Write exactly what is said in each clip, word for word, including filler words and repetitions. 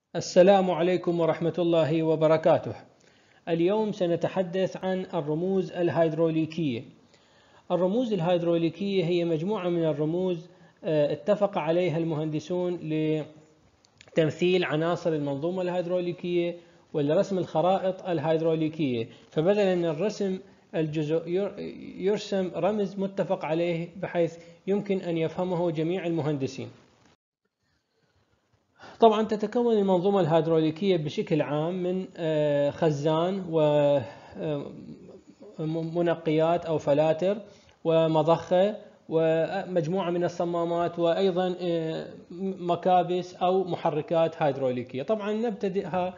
السلام عليكم ورحمة الله وبركاته. اليوم سنتحدث عن الرموز الهيدروليكية. الرموز الهيدروليكية هي مجموعة من الرموز اتفق عليها المهندسون لتمثيل عناصر المنظومة الهيدروليكية ولرسم الخرائط الهيدروليكية، فبدلا من الرسم الجزء يرسم رمز متفق عليه بحيث يمكن أن يفهمه جميع المهندسين. طبعا تتكون المنظومة الهيدروليكية بشكل عام من خزان ومنقيات أو فلاتر ومضخة ومجموعة من الصمامات وأيضا مكابس أو محركات هيدروليكية. طبعا نبتدئها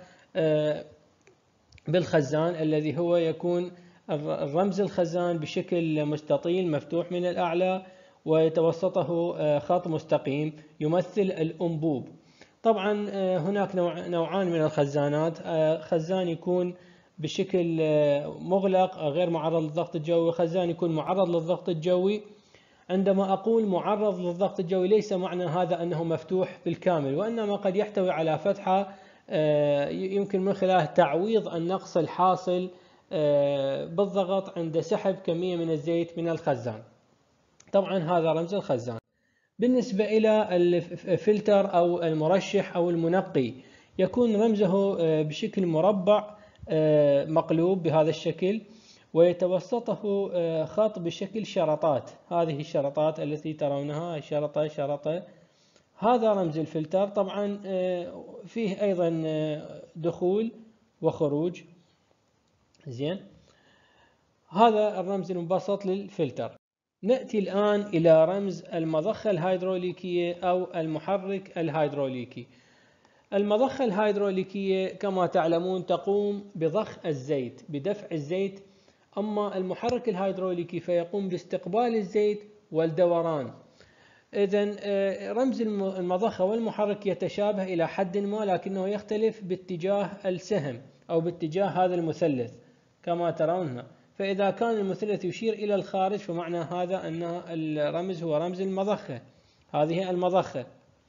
بالخزان الذي هو يكون الرمز الخزان بشكل مستطيل مفتوح من الأعلى ويتوسطه خط مستقيم يمثل الأنبوب. طبعا هناك نوع نوعان من الخزانات، خزان يكون بشكل مغلق غير معرض للضغط الجوي، وخزان يكون معرض للضغط الجوي. عندما أقول معرض للضغط الجوي ليس معنى هذا أنه مفتوح بالكامل، وإنما قد يحتوي على فتحة يمكن من خلالها تعويض النقص الحاصل بالضغط عند سحب كمية من الزيت من الخزان. طبعا هذا رمز الخزان. بالنسبة إلى الفلتر أو المرشح أو المنقي يكون رمزه بشكل مربع مقلوب بهذا الشكل ويتوسطه خط بشكل شرطات. هذه الشرطات التي ترونها شرطة شرطة، هذا رمز الفلتر. طبعا فيه أيضا دخول وخروج. زين، هذا الرمز المبسط للفلتر. نأتي الآن إلى رمز المضخة الهيدروليكية أو المحرك الهيدروليكي. المضخة الهيدروليكية كما تعلمون تقوم بضخ الزيت بدفع الزيت، أما المحرك الهيدروليكي فيقوم باستقبال الزيت والدوران. إذن رمز المضخة والمحرك يتشابه إلى حد ما، لكنه يختلف باتجاه السهم أو باتجاه هذا المثلث كما ترون. فإذا كان المثلث يشير إلى الخارج فمعنى هذا أن الرمز هو رمز المضخة، هذه المضخة.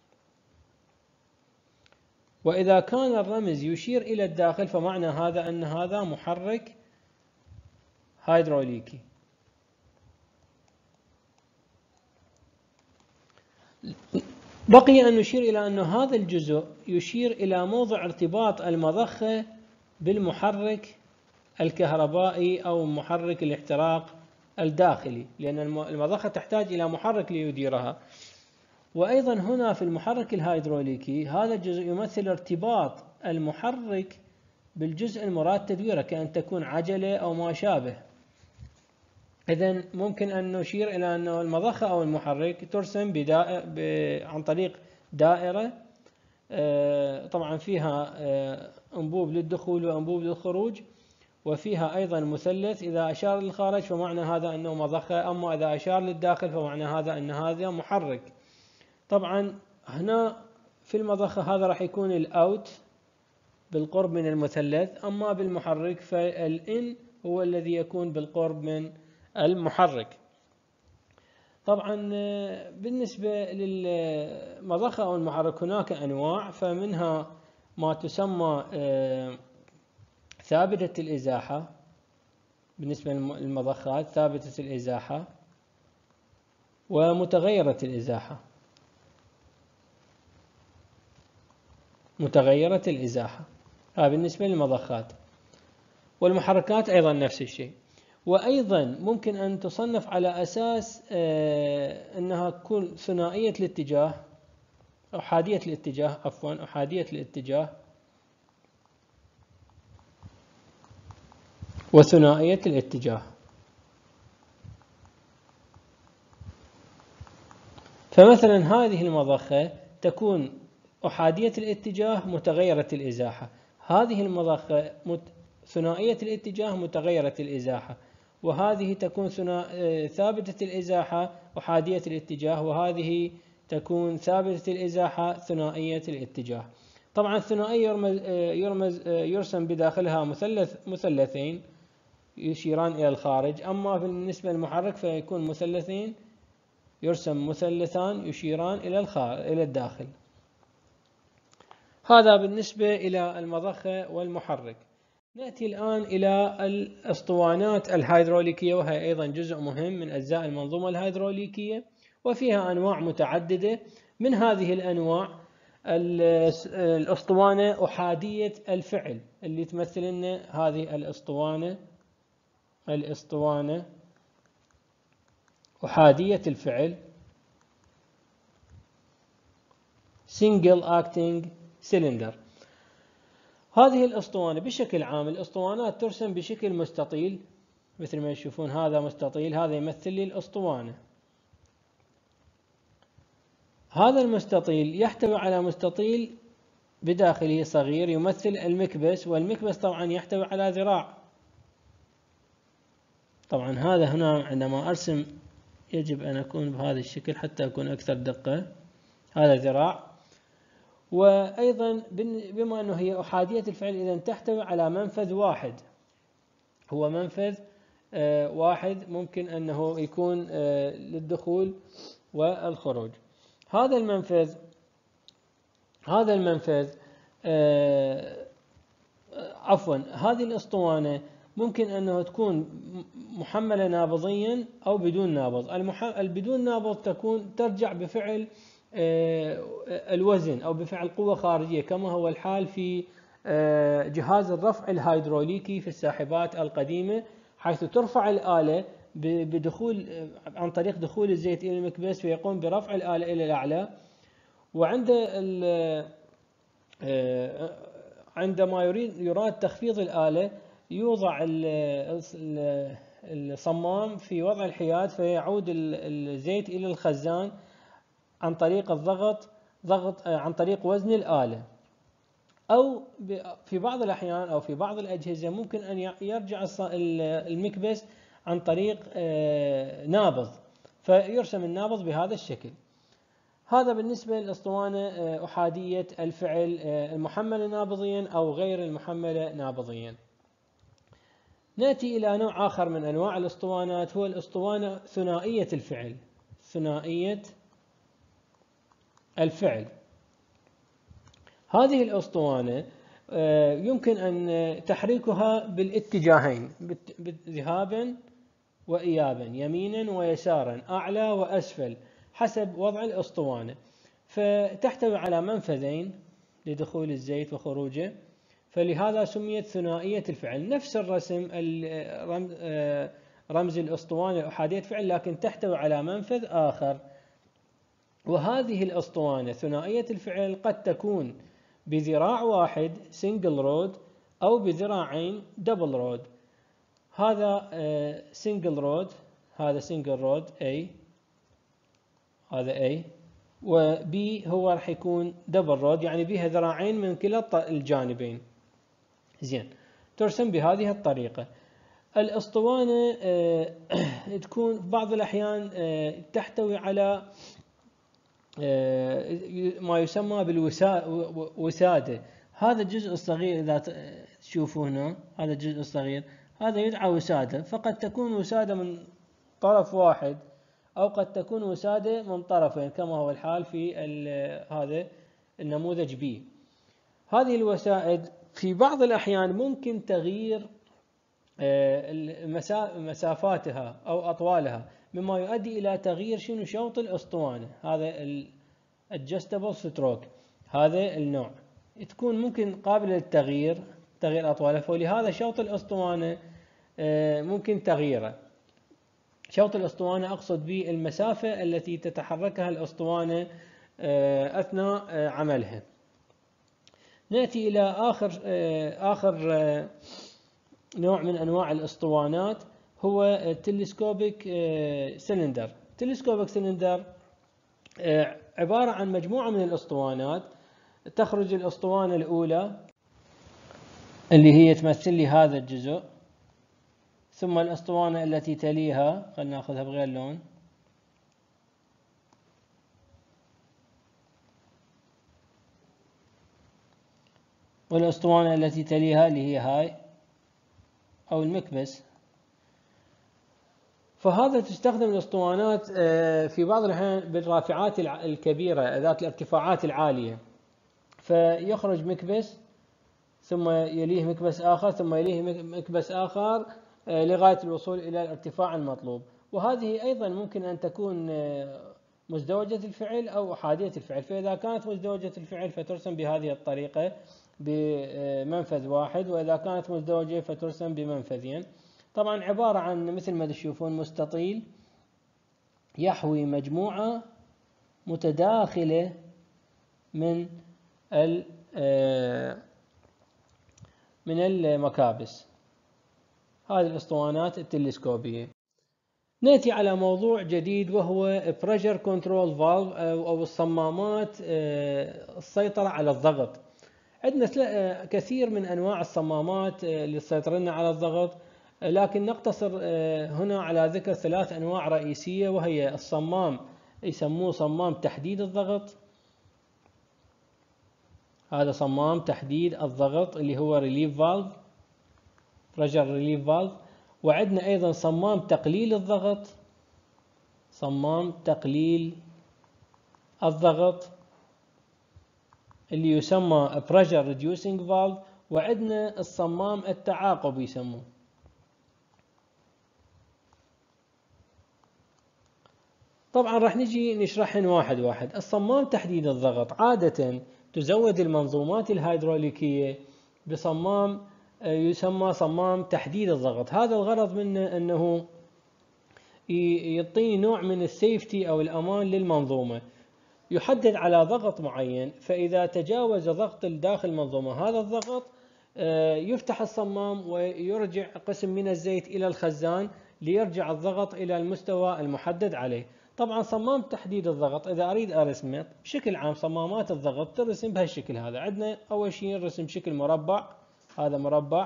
وإذا كان الرمز يشير إلى الداخل فمعنى هذا أن هذا محرك هيدروليكي. بقي أن نشير إلى أن هذا الجزء يشير إلى موضع ارتباط المضخة بالمحرك الكهربائي أو محرك الاحتراق الداخلي، لأن المضخة تحتاج إلى محرك ليديرها. وأيضا هنا في المحرك الهيدروليكي هذا الجزء يمثل ارتباط المحرك بالجزء المراد تدويره، كأن تكون عجلة أو ما شابه. إذن ممكن أن نشير إلى أن المضخة أو المحرك ترسم ب... عن طريق دائرة طبعا فيها أنبوب للدخول وأنبوب للخروج، وفيها أيضا مثلث. إذا أشار للخارج فمعنى هذا أنه مضخة، أما إذا أشار للداخل فمعنى هذا أن هذا محرك. طبعا هنا في المضخة هذا راح يكون الأوت بالقرب من المثلث، أما بالمحرك فالإن هو الذي يكون بالقرب من المحرك. طبعا بالنسبة للمضخة أو المحرك هناك أنواع، فمنها ما تسمى ثابتة الإزاحة. بالنسبة للمضخات ثابتة الإزاحة ومتغيرة الإزاحة. متغيرة الإزاحة هذا بالنسبة للمضخات. والمحركات أيضا نفس الشيء. وأيضا ممكن أن تصنف على أساس أنها تكون ثنائية الاتجاه، أحادية الاتجاه عفوا أحادية الاتجاه وثنائية الاتجاه. فمثلا هذه المضخة تكون أحادية الاتجاه متغيرة الإزاحة، هذه المضخة ثنائية الاتجاه متغيرة الإزاحة، وهذه تكون ثابتة الإزاحة أحادية الاتجاه، وهذه تكون ثابتة الإزاحة ثنائية الاتجاه. طبعا الثنائية يرمز يرمز يرسم بداخلها مثلث مثلثين يشيران إلى الخارج، أما بالنسبة للمحرك فيكون مثلثين يرسم مثلثان يشيران إلى الخارج إلى الداخل. هذا بالنسبة إلى المضخة والمحرك. نأتي الآن إلى الأسطوانات الهيدروليكية، وهي أيضا جزء مهم من أجزاء المنظومة الهيدروليكية، وفيها أنواع متعددة. من هذه الأنواع الأسطوانة أحادية الفعل اللي تمثل لنا هذه الأسطوانة الأسطوانة أحادية الفعل Single Acting Cylinder. هذه الأسطوانة بشكل عام الأسطوانات ترسم بشكل مستطيل مثل ما تشوفون، هذا مستطيل، هذا يمثل لي الأسطوانة. هذا المستطيل يحتوي على مستطيل بداخله صغير يمثل المكبس، والمكبس طبعا يحتوي على ذراع. طبعا هذا هنا عندما أرسم يجب أن أكون بهذا الشكل حتى أكون أكثر دقة. هذا ذراع، وأيضا بما أنه هي أحادية الفعل إذا تحتوي على منفذ واحد، هو منفذ آه واحد ممكن أنه يكون آه للدخول والخروج. هذا المنفذ هذا المنفذ آه عفوا هذه الأسطوانة ممكن أنه تكون محملة نابضيا أو بدون نابض. البدون نابض تكون ترجع بفعل الوزن أو بفعل قوة خارجية، كما هو الحال في جهاز الرفع الهيدروليكي في الساحبات القديمة، حيث ترفع الآلة بدخول عن طريق دخول الزيت إلى المكبس ويقوم برفع الآلة إلى الأعلى. وعند عندما يريد يراد تخفيض الآلة يوضع الصمام في وضع الحياد، فيعود الزيت إلى الخزان عن طريق الضغط ضغط عن طريق وزن الآلة. أو في بعض الأحيان أو في بعض الأجهزة ممكن أن يرجع المكبس عن طريق نابض، فيرسم النابض بهذا الشكل. هذا بالنسبة للأسطوانة أحادية الفعل المحملة نابضيا أو غير المحملة نابضيا. نأتي إلى نوع آخر من أنواع الأسطوانات، هو الأسطوانة ثنائية الفعل. ثنائية الفعل هذه الأسطوانة يمكن أن تحريكها بالاتجاهين، ذهابا وإيابا، يمينا ويسارا، أعلى وأسفل، حسب وضع الأسطوانة. فتحتوي على منفذين لدخول الزيت وخروجه، فلهذا سميت ثنائية الفعل. نفس الرسم رمز الأسطوانة أحادية الفعل، لكن تحتوي على منفذ آخر. وهذه الأسطوانة ثنائية الفعل قد تكون بذراع واحد single rod أو بذراعين double rod. هذا single rod، هذا single rod A، هذا A، و B هو راح يكون double rod، يعني بها ذراعين من كلا الجانبين. زين، ترسم بهذه الطريقة. الأسطوانة تكون في بعض الأحيان تحتوي على ما يسمى بالوسادة. هذا الجزء الصغير إذا تشوفوا هنا، هذا الجزء الصغير هذا يدعى وسادة، فقد تكون وسادة من طرف واحد أو قد تكون وسادة من طرفين، كما هو الحال في هذا النموذج بي. هذه الوسائد في بعض الأحيان ممكن تغيير مسافاتها أو أطوالها، مما يؤدي إلى تغيير شنو شوط الأسطوانة. هذا adjustable stroke، هذا النوع تكون ممكن قابلة للتغيير، تغيير أطوالها، فلهذا شوط الأسطوانة ممكن تغييره. شوط الأسطوانة أقصد به المسافة التي تتحركها الأسطوانة أثناء عملها. نأتي إلى آخر آخر نوع من أنواع الأسطوانات، هو التلسكوبيك سلندر. التلسكوبيك سلندر عبارة عن مجموعة من الأسطوانات. تخرج الأسطوانة الأولى اللي هي تمثل لي هذا الجزء، ثم الأسطوانة التي تليها، خلينا ناخذها بغير لون، والأسطوانة التي تليها اللي هي هاي أو المكبس. فهذا تستخدم الأسطوانات في بعض الأحيان بالرافعات الكبيرة ذات الارتفاعات العالية، فيخرج مكبس ثم يليه مكبس آخر ثم يليه مكبس آخر لغاية الوصول إلى الارتفاع المطلوب. وهذه أيضا ممكن أن تكون مزدوجة الفعل أو أحادية الفعل. فإذا كانت مزدوجة الفعل فترسم بهذه الطريقة بمنفذ واحد، وإذا كانت مزدوجة فترسم بمنفذين. طبعا عبارة عن مثل ما تشوفون مستطيل يحوي مجموعة متداخلة من من المكابس، هذه الأسطوانات التلسكوبية. نأتي على موضوع جديد وهو Pressure Control Valve أو الصمامات السيطرة على الضغط. عندنا كثير من أنواع الصمامات اللي تسيطر لنا على الضغط، لكن نقتصر هنا على ذكر ثلاث أنواع رئيسية، وهي الصمام يسموه صمام تحديد الضغط، هذا صمام تحديد الضغط اللي هو Relief Valve Pressure Relief Valve. وعندنا أيضا صمام تقليل الضغط، صمام تقليل الضغط اللي يسمى Pressure Reducing Valve. وعندنا الصمام التعاقب يسموه. طبعا راح نجي نشرحهم واحد واحد. الصمام تحديد الضغط عادة تزود المنظومات الهيدروليكية بصمام يسمى صمام تحديد الضغط. هذا الغرض منه أنه يعطيني نوع من السيفتي أو الأمان للمنظومة، يحدد على ضغط معين، فإذا تجاوز ضغط داخل المنظومة هذا الضغط يفتح الصمام ويرجع قسم من الزيت إلى الخزان ليرجع الضغط إلى المستوى المحدد عليه. طبعا صمام تحديد الضغط إذا أريد أرسمه بشكل عام، صمامات الضغط ترسم بهالشكل هذا. عندنا أول شيء نرسم شكل مربع، هذا مربع.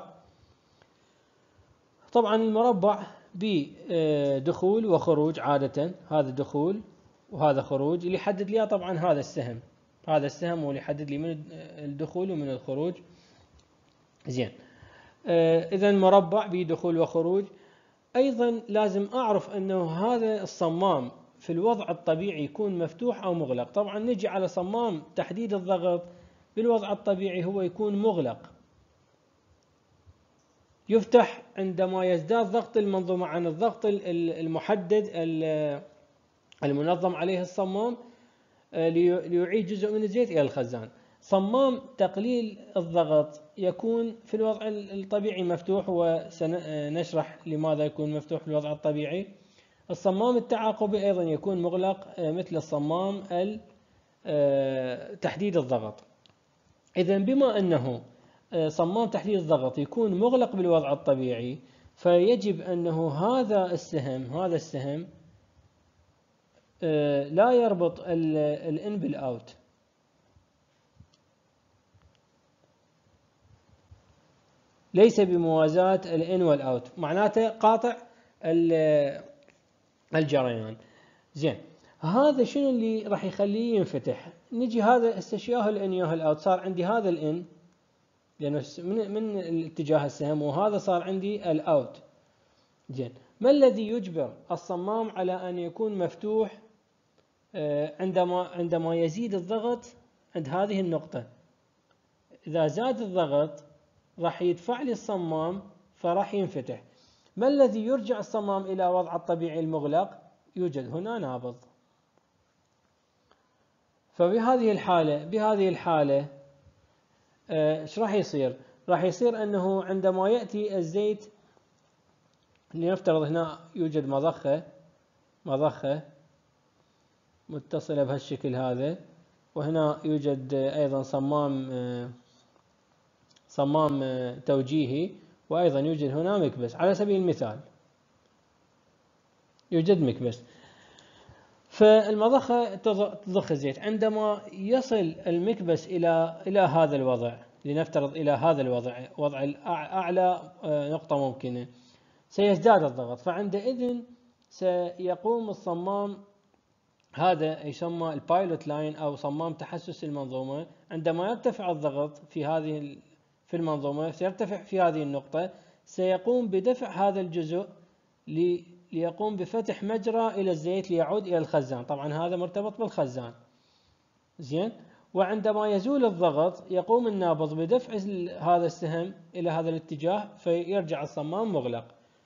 طبعا المربع بدخول وخروج عادة، هذا دخول وهذا خروج. اللي يحدد لي طبعا هذا السهم، هذا السهم هو اللي يحدد لي من الدخول ومن الخروج. زين، إذا مربع بدخول وخروج. أيضا لازم أعرف أنه هذا الصمام في الوضع الطبيعي يكون مفتوح أو مغلق. طبعا نجي على صمام تحديد الضغط بالوضع الطبيعي هو يكون مغلق، يفتح عندما يزداد ضغط المنظومة عن الضغط المحدد المنظم عليه الصمام ليعيد جزء من الزيت إلى الخزان. صمام تقليل الضغط يكون في الوضع الطبيعي مفتوح، وسنشرح لماذا يكون مفتوح في الوضع الطبيعي. الصمام التعاقبي أيضا يكون مغلق مثل الصمام تحديد الضغط. إذن بما أنه صمام تحديد الضغط يكون مغلق بالوضع الطبيعي، فيجب أنه هذا السهم هذا السهم لا يربط الإن بالأوت، ليس بموازاة الإن والأوت، معناته قاطع الجريان. زين، هذا شنو اللي راح يخليه ينفتح؟ نجي هذا استشياه الإن ياه الأوت، صار عندي هذا الإن لأنه من من الاتجاه السهم، وهذا صار عندي الأوت. زين، ما الذي يجبر الصمام على أن يكون مفتوح عندما عندما يزيد الضغط عند هذه النقطة؟ إذا زاد الضغط راح يدفع لي الصمام فراح ينفتح. ما الذي يرجع الصمام إلى وضعه الطبيعي المغلق؟ يوجد هنا نابض. فبهذه الحالة بهذه الحالة ايش راح يصير؟ راح يصير أنه عندما يأتي الزيت، لنفترض هنا يوجد مضخة مضخة متصلة بهالشكل هذا، وهنا يوجد أيضا صمام صمام توجيهي، وأيضا يوجد هنا مكبس. على سبيل المثال يوجد مكبس، فالمضخة تضخ الزيت. عندما يصل المكبس إلى إلى هذا الوضع، لنفترض إلى هذا الوضع، وضع أعلى نقطة ممكنة، سيزداد الضغط. فعندئذ سيقوم الصمام، هذا يسمى البايلوت لاين أو صمام تحسس المنظومة. عندما يرتفع الضغط في هذه في المنظومة، سيرتفع في هذه النقطة، سيقوم بدفع هذا الجزء ليقوم بفتح مجرى إلى الزيت ليعود إلى الخزان. طبعا هذا مرتبط بالخزان. زين، وعندما يزول الضغط يقوم النابض بدفع هذا السهم إلى هذا الاتجاه فيرجع الصمام مغلق.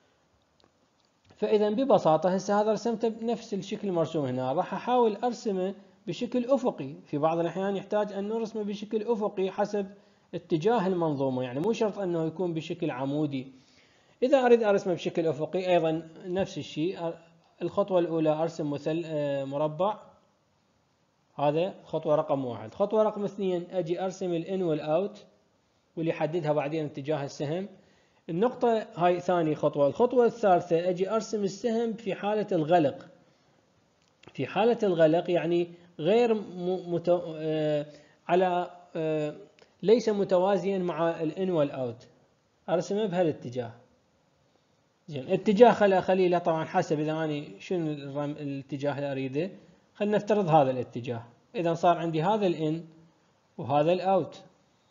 فإذا ببساطة هسه هذا رسمته بنفس الشكل المرسوم هنا، راح أحاول أرسمه بشكل أفقي. في بعض الأحيان يحتاج أن نرسمه بشكل أفقي حسب اتجاه المنظومة، يعني مو شرط أنه يكون بشكل عمودي. إذا أريد أرسمه بشكل أفقي أيضا نفس الشيء. الخطوة الأولى أرسم مثل مربع، هذا خطوة رقم واحد. خطوة رقم اثنين أجي أرسم الإن والأوت واللي يحددها بعدين اتجاه السهم. النقطة هاي ثاني خطوة. الخطوة الثالثة أجي أرسم السهم في حالة الغلق. في حالة الغلق يعني غير متو... آه على آه ليس متوازيا مع الإن والأوت، أرسمه بهالاتجاه. زين اتجاه خلي خليله طبعا حسب إذا أنا شنو الاتجاه اللي أريده. خلينا نفترض هذا الاتجاه. إذا صار عندي هذا الإن وهذا الأوت.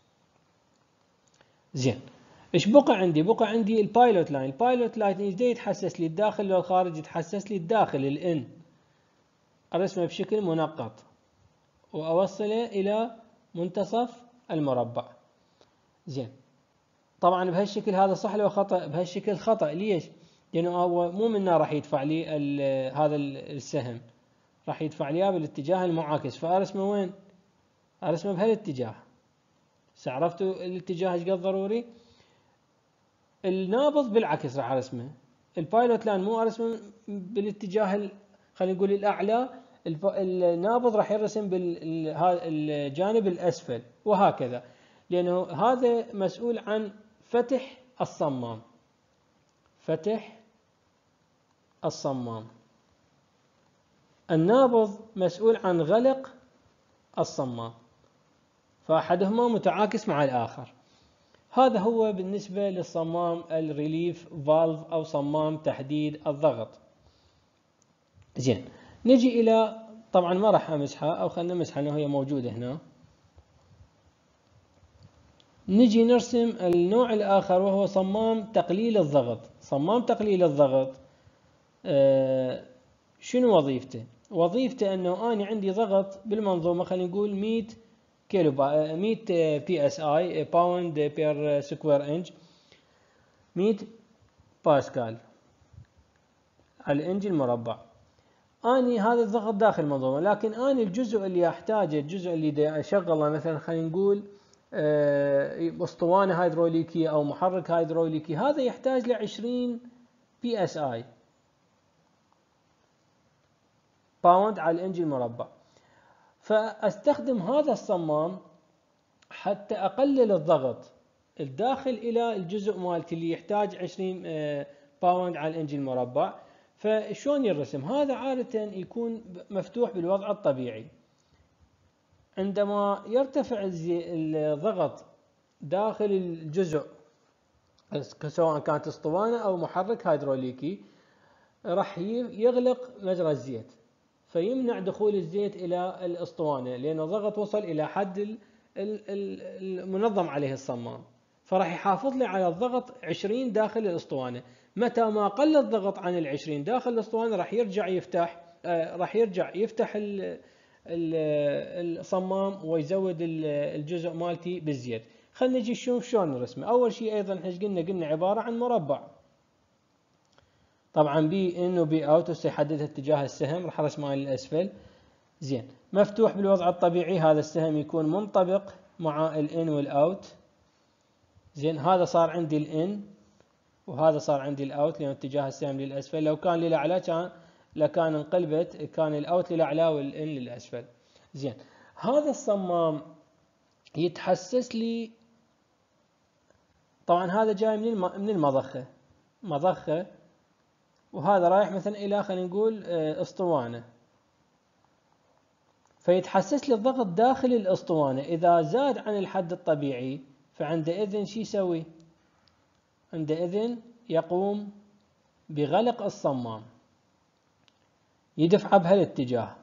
زين ايش بقى عندي؟ بقى عندي البايلوت لاين. البايلوت لاين يبدا يتحسس لي الداخل لو الخارج، يتحسس لي الداخل الإن. أرسمه بشكل منقط وأوصله إلى منتصف المربع. زين طبعا بهالشكل هذا صح لو خطأ؟ بهالشكل خطأ. ليش؟ لأنه هو مو منا راح يدفع لي هذا السهم، راح يدفع لي بالاتجاه المعاكس. فأرسمه وين؟ أرسمه بهالاتجاه. عرفتوا الاتجاه ايش قد ضروري؟ النابض بالعكس راح ارسمه. البايلوت لاين مو ارسمه بالاتجاه خلينا نقول الاعلى، النابض راح يرسم بالجانب الاسفل وهكذا، لانه هذا مسؤول عن فتح الصمام. فتح الصمام. النابض مسؤول عن غلق الصمام، فأحدهما متعاكس مع الآخر. هذا هو بالنسبة للصمام الريليف فالف أو صمام تحديد الضغط. زين نجي إلى، طبعا ما راح أمسحها أو خلنا نمسحها لأنه هي موجودة هنا. نجي نرسم النوع الآخر وهو صمام تقليل الضغط. صمام تقليل الضغط آه شنو وظيفته؟ وظيفته أنه أنا عندي ضغط بالمنظومة خلينا نقول مئة كيلو مئة بي اس اي باوند بير سكوير انش، مئة باسكال على الانج المربع. اني هذا الضغط داخل المنظومه، لكن اني الجزء اللي احتاجه، الجزء اللي دا اشغله مثلا خلينا نقول اسطوانه هيدروليكيه او محرك هيدروليكي، هذا يحتاج ل عشرين بي اس اي باوند على الانج المربع. فاستخدم هذا الصمام حتى اقلل الضغط الداخل الى الجزء مالتي اللي يحتاج عشرين باوند على الانج المربع. فشلون يرسم؟ هذا عادة يكون مفتوح بالوضع الطبيعي. عندما يرتفع الضغط داخل الجزء سواء كانت اسطوانة او محرك هيدروليكي راح يغلق مجرى الزيت، فيمنع دخول الزيت الى الاسطوانة، لان الضغط وصل الى حد المنظم عليه الصمام، فراح يحافظ لي على الضغط عشرين داخل الاسطوانة. متى ما قل الضغط عن العشرين داخل الاسطوانة راح يرجع يفتح آه راح يرجع يفتح الصمام ويزود الجزء مالتي بالزيت. خلينا نجي نشوف شلون نرسمه. اول شيء ايضا ايش قلنا؟ قلنا عبارة عن مربع، طبعا بي ان وبي اوت سيحددها اتجاه السهم، راح ارسمه للاسفل. زين مفتوح بالوضع الطبيعي، هذا السهم يكون منطبق مع الان والاوت. زين هذا صار عندي الان وهذا صار عندي الاوت لان اتجاه السهم للاسفل. لو كان للاعلى كان لكان انقلبت، كان الاوت للاعلى والان للاسفل. زين هذا الصمام يتحسس لي، طبعا هذا جاي من من المضخه، مضخه، وهذا رايح مثلا الى خلينا نقول اسطوانه، فيتحسس لي الضغط داخل الاسطوانه. اذا زاد عن الحد الطبيعي فعندئذ شو يسوي؟ عندئذ يقوم بغلق الصمام، يدفع بهالاتجاه،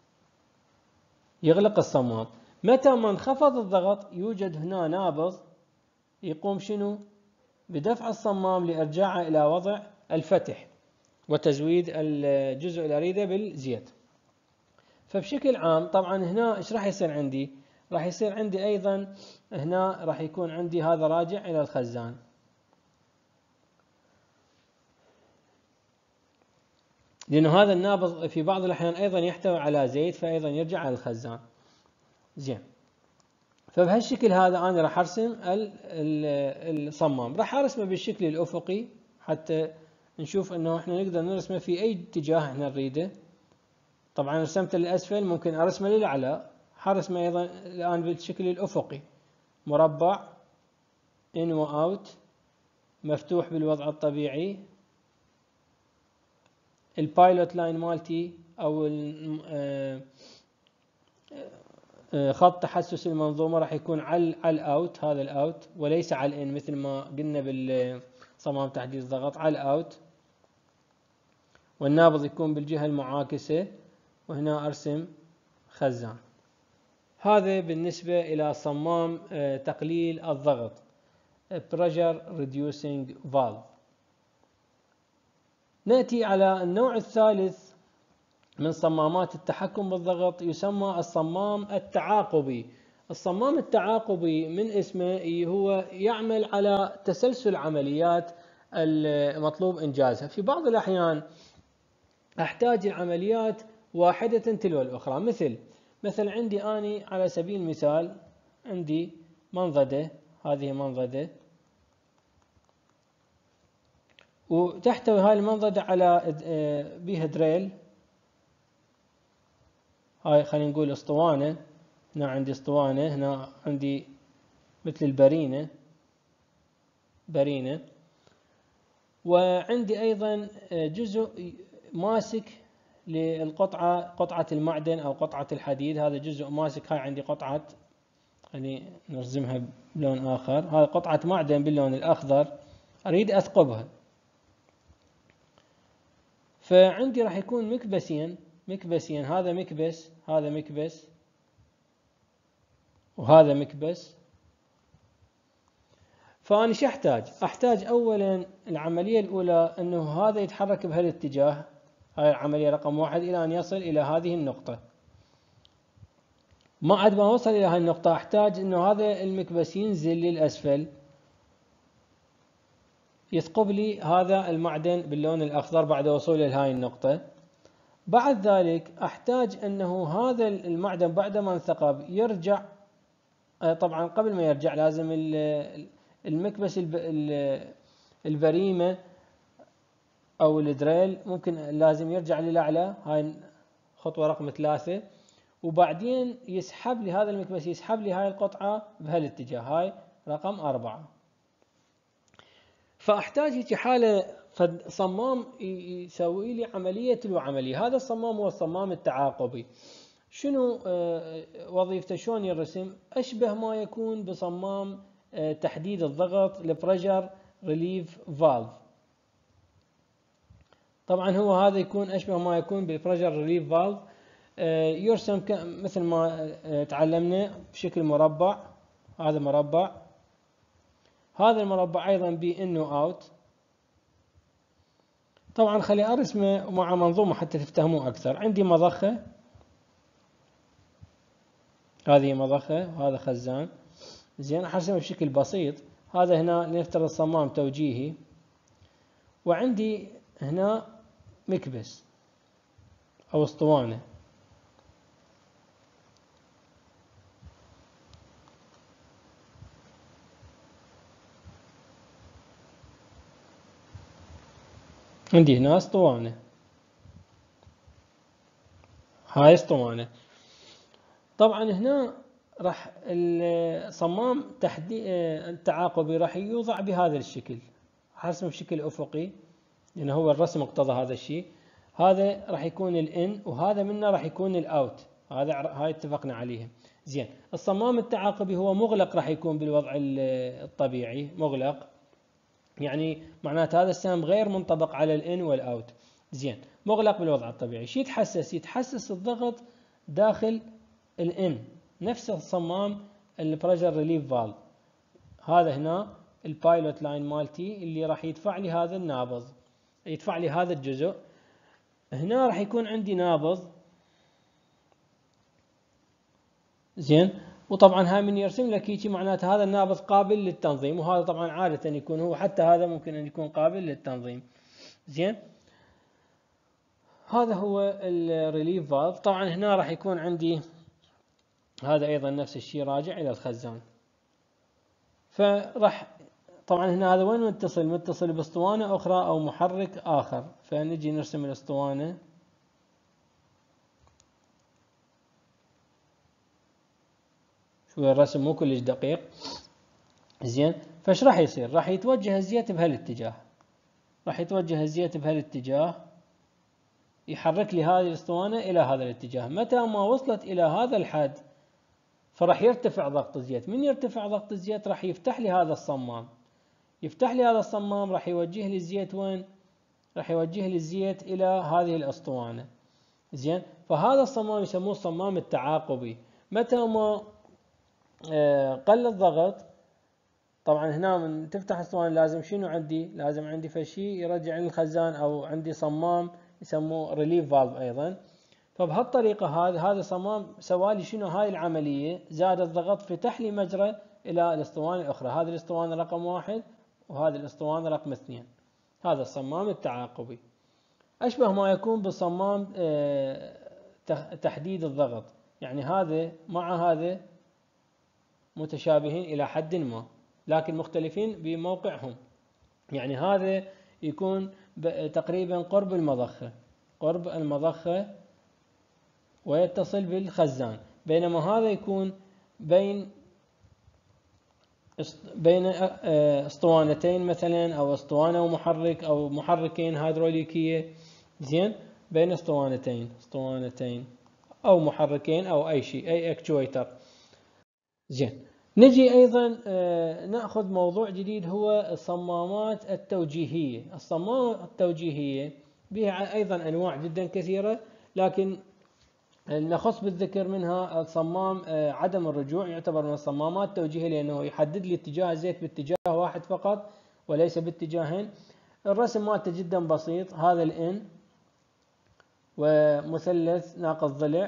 يغلق الصمام. متى ما انخفض الضغط يوجد هنا نابض يقوم شنو؟ بدفع الصمام لإرجاعه إلى وضع الفتح وتزويد الجزء اللي أريده بالزيت. فبشكل عام طبعا هنا إيش راح يصير عندي؟ راح يصير عندي أيضا هنا راح يكون عندي هذا راجع إلى الخزان، لأنه هذا النابض في بعض الأحيان أيضا يحتوي على زيت فأيضا يرجع على الخزان. زين، فبهالشكل هذا أنا راح أرسم الصمام. راح أرسمه بالشكل الأفقي حتى نشوف أنه إحنا نقدر نرسمه في أي اتجاه إحنا نريده. طبعا رسمته للأسفل، ممكن أرسمه للأعلى. حرسمه أيضا الآن بالشكل الأفقي، مربع إن وأوت، مفتوح بالوضع الطبيعي. البايلوت لاين مالتي أو خط تحسس المنظومة راح يكون على على الأوت، هذا الأوت وليس على الإن مثل ما قلنا بالصمام تحديد الضغط، على الأوت. والنابض يكون بالجهة المعاكسة، وهنا أرسم خزان. هذا بالنسبة إلى صمام تقليل الضغط Pressure Reducing Valve. نأتي على النوع الثالث من صمامات التحكم بالضغط، يسمى الصمام التعاقبي. الصمام التعاقبي من اسمه هو يعمل على تسلسل عمليات المطلوب إنجازها. في بعض الأحيان أحتاج العمليات واحدة تلو الأخرى، مثل مثل عندي أني على سبيل المثال عندي منضدة، هذه منضدة وتحتوي هاي المنضدة على بيها دريل، هاي خلينا نقول اسطوانة. هنا عندي اسطوانة، هنا عندي مثل البرينة، برينة، وعندي أيضا جزء ماسك للقطعة، قطعة المعدن أو قطعة الحديد. هذا جزء ماسك، هاي عندي قطعة، خليني نرسمها بلون آخر، هاي قطعة معدن باللون الأخضر أريد أثقبها. فعندي راح يكون مكبسين، مكبسين، هذا مكبس، هذا مكبس، وهذا مكبس. فأنا شو أحتاج؟ أحتاج أولا العملية الأولى أنه هذا يتحرك بهالاتجاه، هاي العملية رقم واحد، إلى أن يصل إلى هذه النقطة. ما عد ما وصل إلى هذه النقطة أحتاج أنه هذا المكبس ينزل للأسفل يثقب لي هذا المعدن باللون الأخضر بعد وصوله لهذه النقطة. بعد ذلك أحتاج أنه هذا المعدن بعد ما انثقب يرجع. طبعا قبل ما يرجع لازم المكبس البريمة أو الدريل ممكن لازم يرجع للأعلى، هاي خطوة رقم ثلاثة. وبعدين يسحب لي هذا المكبس، يسحب لي هاي القطعة بهالاتجاه، هاي رقم أربعة. فأحتاج هيك حالة صمام يسوي لي عملية تلو عملية. هذا الصمام هو الصمام التعاقبي. شنو وظيفته؟ شلون يرسم؟ أشبه ما يكون بصمام تحديد الضغط البريشر ريليف فالف. طبعا هو هذا يكون أشبه ما يكون بالبريشر ريليف فالف. يرسم مثل ما تعلمنا بشكل مربع، هذا مربع، هذا المربع أيضا بي إن وأوت. طبعا خلي أرسمه مع منظومة حتى تفتهموه أكثر. عندي مضخة، هذه مضخة وهذا خزان. زين، أرسمه بشكل بسيط. هذا هنا لنفترض الصمام توجيهي، وعندي هنا مكبس أو اسطوانة. عندي هنا اسطوانة، هاي اسطوانة. طبعا هنا راح الصمام تحديد التعاقبي راح يوضع بهذا الشكل، حرسمه بشكل أفقي لأنه هو الرسم اقتضى هذا الشيء. هذا راح يكون الإن، وهذا منه راح يكون الأوت. هذا هاي اتفقنا عليها. زين، الصمام التعاقبي هو مغلق، راح يكون بالوضع الطبيعي مغلق، يعني معناته هذا السهم غير منطبق على الإن والأوت. زين، مغلق بالوضع الطبيعي. شو يتحسس؟ يتحسس الضغط داخل الإن، نفس الصمام البريشر ريليف فالف. هذا هنا البايلوت لاين مالتي اللي راح يدفع لي هذا النابض، يدفع لي هذا الجزء. هنا راح يكون عندي نابض. زين، وطبعا هاي من يرسم لك هيك معناته هذا النابض قابل للتنظيم، وهذا طبعا عادة يكون هو، حتى هذا ممكن أن يكون قابل للتنظيم. زين، هذا هو الريليف فالف. طبعا هنا راح يكون عندي هذا أيضا نفس الشيء راجع إلى الخزان. فراح طبعا هنا هذا وين متصل؟ متصل باسطوانة أخرى أو محرك آخر. فنجي نرسم الاسطوانة. شوي الرسم مو كلش دقيق. زين، فايش راح يصير؟ راح يتوجه الزيت بهالاتجاه، راح يتوجه الزيت بهالاتجاه، يحرك لي هذه الاسطوانة إلى هذا الاتجاه. متى ما وصلت إلى هذا الحد فراح يرتفع ضغط الزيت. من يرتفع ضغط الزيت راح يفتح لي هذا الصمام، يفتح لي هذا الصمام، راح يوجه لي الزيت وين؟ راح يوجه لي الزيت إلى هذه الأسطوانة. زين، فهذا الصمام يسموه الصمام التعاقبي. متى ما قل الضغط، طبعا هنا من تفتح الاسطوانة لازم شنو عندي؟ لازم عندي فشي يرجع للخزان، أو عندي صمام يسموه ريليف فالف أيضا. فبهالطريقة هذا هذا صمام سوالي شنو هاي العملية، زاد الضغط فتح لي مجرى إلى الاسطوانة الأخرى. هذه الاسطوانة رقم واحد وهذه الاسطوانة رقم اثنين. هذا الصمام التعاقبي أشبه ما يكون بصمام تحديد الضغط، يعني هذا مع هذا متشابهين إلى حد ما، لكن مختلفين بموقعهم. يعني هذا يكون تقريبا قرب المضخة، قرب المضخة ويتصل بالخزان، بينما هذا يكون بين بين اسطوانتين مثلا، او اسطوانة ومحرك، او محركين هيدروليكية. زين، بين اسطوانتين اسطوانتين او محركين او اي شيء، اي اكتويتر. زين، نجي ايضا ناخذ موضوع جديد هو الصمامات التوجيهية. الصمامات التوجيهية بها ايضا انواع جدا كثيرة، لكن نخص بالذكر منها الصمام عدم الرجوع، يعتبر من الصمامات التوجيهية لأنه يحدد لي اتجاه الزيت باتجاه واحد فقط وليس باتجاهين. الرسم مالته جدا بسيط، هذا الإن ومثلث ناقص ضلع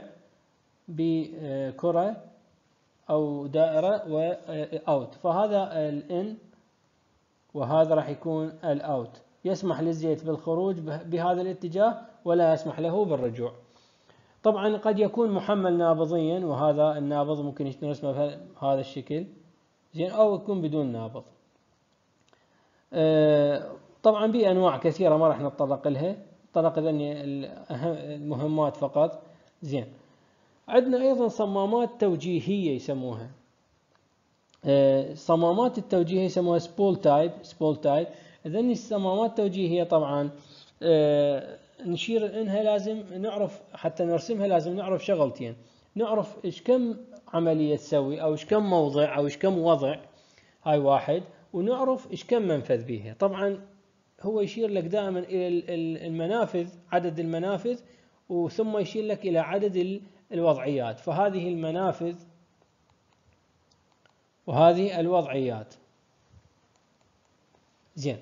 بكرة أو دائرة وأوت. فهذا الإن وهذا راح يكون الأوت، يسمح للزيت بالخروج بهذا الاتجاه ولا يسمح له بالرجوع. طبعا قد يكون محمل نابضيا، وهذا النابض ممكن نرسمه بهذا الشكل. زين، او يكون بدون نابض. طبعا بانواع كثيره ما راح نتطرق لها، نتطرق المهمات فقط. زين، عندنا ايضا صمامات توجيهيه يسموها. صمامات التوجيهيه يسموها سبول تايب. سبول تايب اذن الصمامات التوجيهيه طبعا نشير انها لازم نعرف، حتى نرسمها لازم نعرف شغلتين، نعرف ايش كم عملية تسوي، او ايش كم موضع، او ايش كم وضع، هاي واحد، ونعرف ايش كم منفذ بيها. طبعا هو يشير لك دائما الى المنافذ، عدد المنافذ، وثم يشير لك الى عدد الوضعيات. فهذه المنافذ وهذه الوضعيات. زين،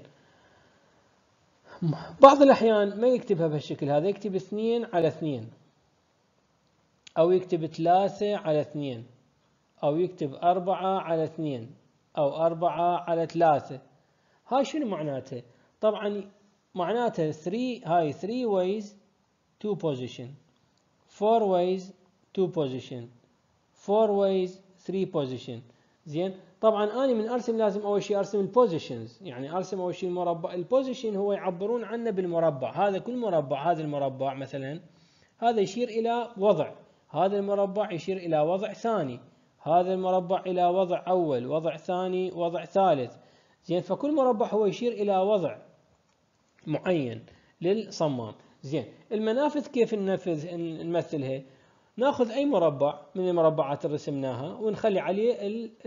بعض الأحيان ما يكتبها بهالشكل هذا، يكتب اثنين على اثنين، أو يكتب ثلاثة على اثنين، أو يكتب أربعة على اثنين، أو أربعة على ثلاثة. هاي شنو معناتها؟ طبعا معناتها three، هاي three ways two position، four ways two position، four ways three position. زين، طبعا أنا من أرسم لازم أول شيء أرسم البوزيشنز، يعني أرسم أول شيء المربع. البوزيشن هو يعبرون عنه بالمربع، هذا كل مربع، هذا المربع مثلا هذا يشير إلى وضع، هذا المربع يشير إلى وضع ثاني، هذا المربع إلى وضع أول، وضع ثاني، وضع ثالث. زين، فكل مربع هو يشير إلى وضع معين للصمام. زين، المنافذ كيف ننفذ نمثلها؟ ناخذ أي مربع من المربعات اللي رسمناها ونخلي عليه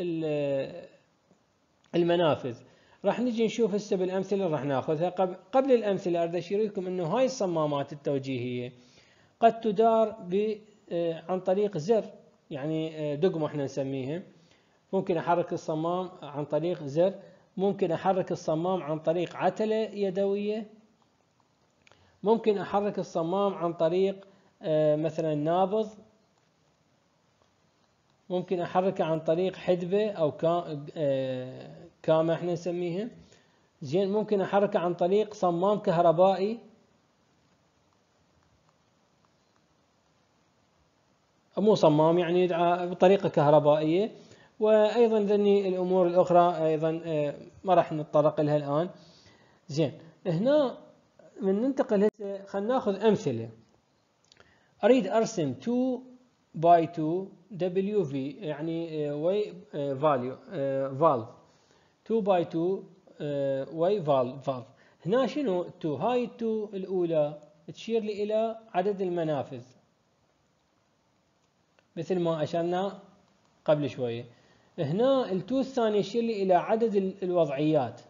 المنافذ. راح نجي نشوف هسه بالأمثلة اللي راح ناخذها. قبل الأمثلة أريد أشير لكم إنه هاي الصمامات التوجيهية قد تدار عن طريق زر، يعني دقمة احنا نسميها. ممكن أحرك الصمام عن طريق زر، ممكن أحرك الصمام عن طريق عتلة يدوية، ممكن أحرك الصمام عن طريق مثلا نابض. ممكن احركه عن طريق حدبة او كا آه كامة احنا نسميها. زين ممكن احركه عن طريق صمام كهربائي مو صمام يعني يدعى بطريقة كهربائية. وايضا ذني الامور الاخرى ايضا آه ما راح نتطرق لها الان. زين هنا من ننتقل هسه خلينا ناخذ امثله. اريد ارسم اثنين باي اثنين دبليو في يعني واي فاليو فالف اثنين باي اثنين واي فالف. هنا شنو اثنين؟ هاي اثنين الاولى تشير لي الى عدد المنافذ مثل ما اشرنا قبل شويه. هنا الاثنين الثانيه تشير لي الى عدد الوضعيات.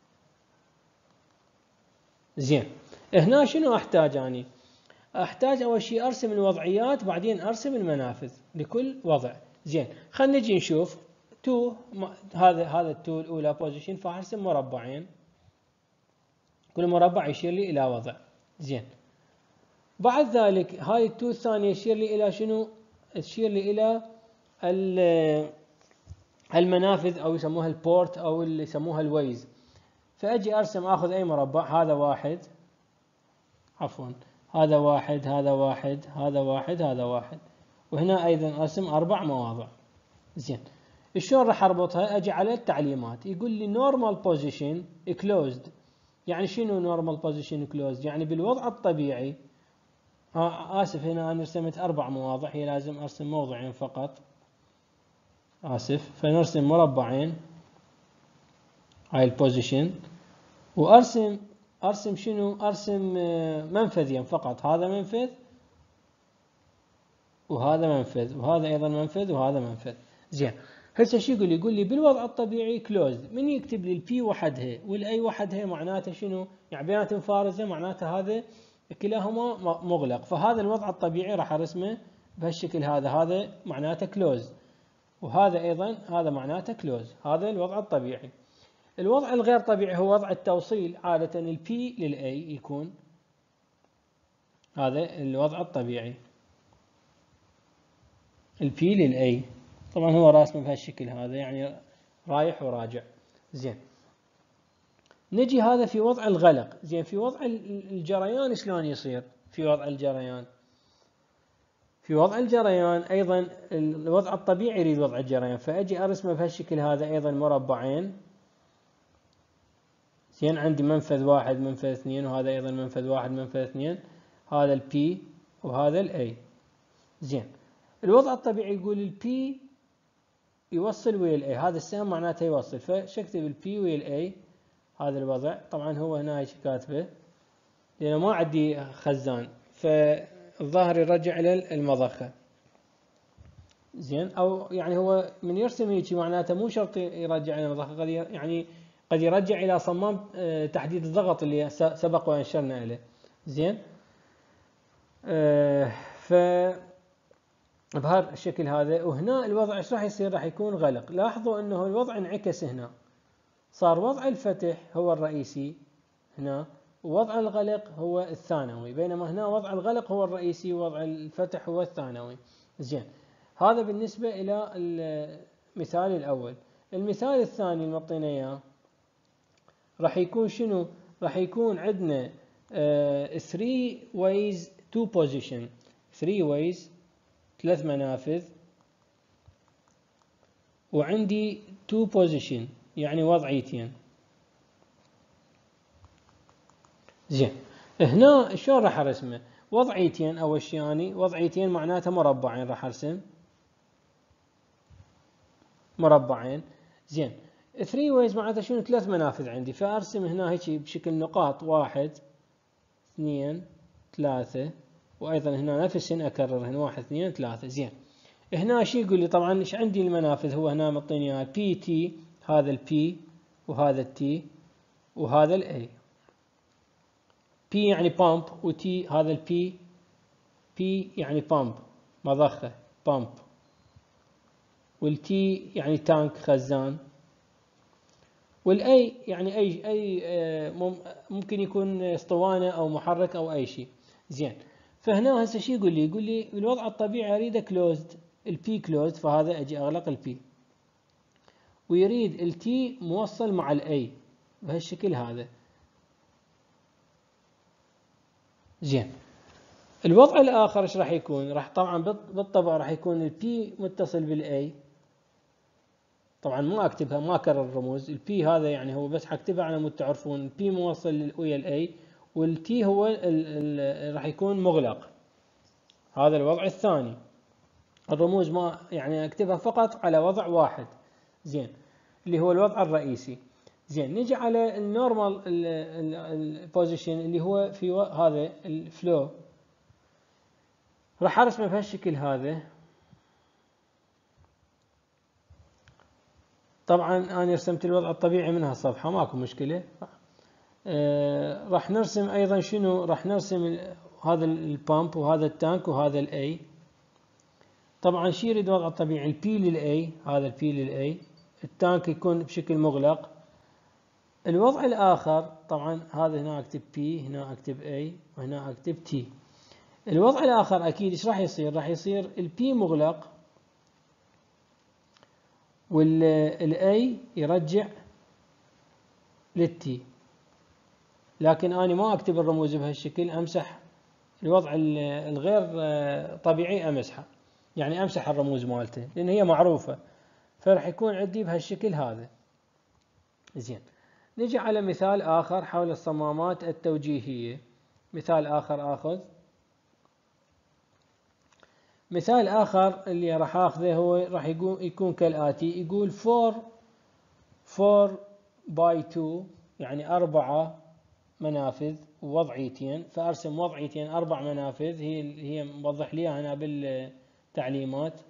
زين هنا شنو احتاج اني؟ احتاج اول شيء ارسم الوضعيات بعدين ارسم المنافذ لكل وضع. زين خلينا نجي نشوف اثنين هذا هذا اثنين الاولى بوزيشن فارسم مربعين كل مربع يشير لي الى وضع. زين بعد ذلك هاي اثنين الثانيه يشير لي الى شنو؟ تشير لي الى المنافذ او يسموها البورت او اللي يسموها الويز. فاجي ارسم اخذ اي مربع هذا واحد عفوا هذا واحد هذا واحد هذا واحد هذا واحد وهنا ايضا ارسم اربع مواضع. زين شلون راح اربطها؟ اجي على التعليمات يقول لي نورمال بوزيشن كلوزد. يعني شنو نورمال بوزيشن كلوزد؟ يعني بالوضع الطبيعي آه اسف هنا انا رسمت اربع مواضع هي لازم ارسم موضعين فقط اسف. فنرسم مربعين هاي البوزيشن وارسم ارسم شنو؟ ارسم منفذين فقط. هذا منفذ وهذا منفذ وهذا ايضا منفذ وهذا منفذ. زين هسه شو يقول لي؟ يقول لي بالوضع الطبيعي كلوزد. من يكتب لي البي وحدها والاي وحدها معناته شنو؟ يعني بيناتهم فارزه معناته هذا كلاهما مغلق. فهذا الوضع الطبيعي راح ارسمه بهالشكل هذا. هذا معناته كلوز وهذا ايضا هذا معناته كلوز. هذا الوضع الطبيعي. الوضع الغير طبيعي هو وضع التوصيل. عادة البي للاي يكون هذا الوضع الطبيعي البي للاي. طبعا هو راسمه بهالشكل هذا يعني رايح وراجع. زين نجي هذا في وضع الغلق. زين في وضع الجريان شلون يصير؟ في وضع الجريان في وضع الجريان ايضا الوضع الطبيعي يريد وضع الجريان فاجي ارسمه بهالشكل هذا ايضا مربعين. زين عندي منفذ واحد منفذ اثنين وهذا ايضا منفذ واحد منفذ اثنين. هذا البي وهذا الاي. زين الوضع الطبيعي يقول البي يوصل ويا الاي. هذا السهم معناته يوصل فشكتب البي ويا الاي. هذا الوضع طبعا هو هنا هيك كاتبه لانه ما عندي خزان فالظاهر يرجع الى المضخه. زين او يعني هو من يرسم هيك معناته مو شرط يرجع الى المضخه قد يعني قد يرجع الى صمام تحديد الضغط اللي سبق وانشرنا له. زين آه ف بهذا الشكل هذا. وهنا الوضع ايش راح يصير؟ راح يكون غلق. لاحظوا انه الوضع انعكس هنا صار وضع الفتح هو الرئيسي هنا ووضع الغلق هو الثانوي بينما هنا وضع الغلق هو الرئيسي ووضع الفتح هو الثانوي. زين هذا بالنسبة إلى المثال الأول. المثال الثاني اللي معطينا إياه راح يكون شنو؟ راح يكون عندنا three ways to position three ways ثلاث منافذ وعندي two position يعني وضعيتين. زين هنا شلون راح ارسمه؟ وضعيتين اول شيء يعني وضعيتين معناته مربعين راح ارسم مربعين. زين three ways معناته شنو؟ ثلاث منافذ عندي فارسم هنا هيك بشكل نقاط واحد اثنين ثلاثة وايضا هنا نفس اكرر هنا واحد اثنين ثلاثة. زين هنا شو يقول لي؟ طبعا ايش عندي المنافذ؟ هو هنا معطيني اياها بي تي. هذا البي وهذا التي وهذا الاي. بي يعني بامب وتي هذا البي بي يعني بامب مضخة بامب والتي يعني تانك خزان والاي يعني اي اي ممكن يكون اسطوانة او محرك او اي شيء. زين فهنا هسه شو يقول لي؟ يقول لي بالوضع الطبيعي اريده كلوزد البي كلوز، فهذا اجي اغلق البي، ويريد التي موصل مع الاي بهالشكل هذا. زين، الوضع الاخر ايش راح يكون؟ راح طبعا بالطبع راح يكون البي متصل بالاي، طبعا ما اكتبها، ما اكرر الرموز. البي هذا يعني هو بس حكتبها على مود تعرفون البي موصل ويا الاي، والتي هو ال ال راح يكون مغلق. هذا الوضع الثاني. الرموز ما يعني اكتبها فقط على وضع واحد. زين، اللي هو الوضع الرئيسي. زين، نجي على النورمال البوزيشن اللي هو في هذا الفلو، راح ارسمه بهالشكل هذا. طبعا انا رسمت الوضع الطبيعي من هالصفحه، ماكو مشكله. آه راح نرسم ايضا شنو؟ راح نرسم هذا البامب وهذا التانك وهذا الاي. طبعا شو يريد الوضع الطبيعي؟ البي للاي، هذا البي للاي، التانك يكون بشكل مغلق. الوضع الاخر طبعا هذا هنا اكتب بي، هنا اكتب اي، وهنا اكتب تي. الوضع الاخر اكيد ايش راح يصير؟ راح يصير البي مغلق والاي يرجع للتي، لكن انا ما اكتب الرموز بهالشكل، امسح الوضع الغير طبيعي، امسحه، يعني امسح الرموز مالته لان هي معروفه، فراح يكون عندي بهالشكل هذا. زين، نجي على مثال اخر حول الصمامات التوجيهيه. مثال اخر اخذ مثال آخر اللي راح آخذه هو راح يكون كالآتي. يقول four four by two يعني أربعة منافذ ووضعيتين، فأرسم وضعيتين أربع منافذ، هي هي موضح لي هنا بالتعليمات.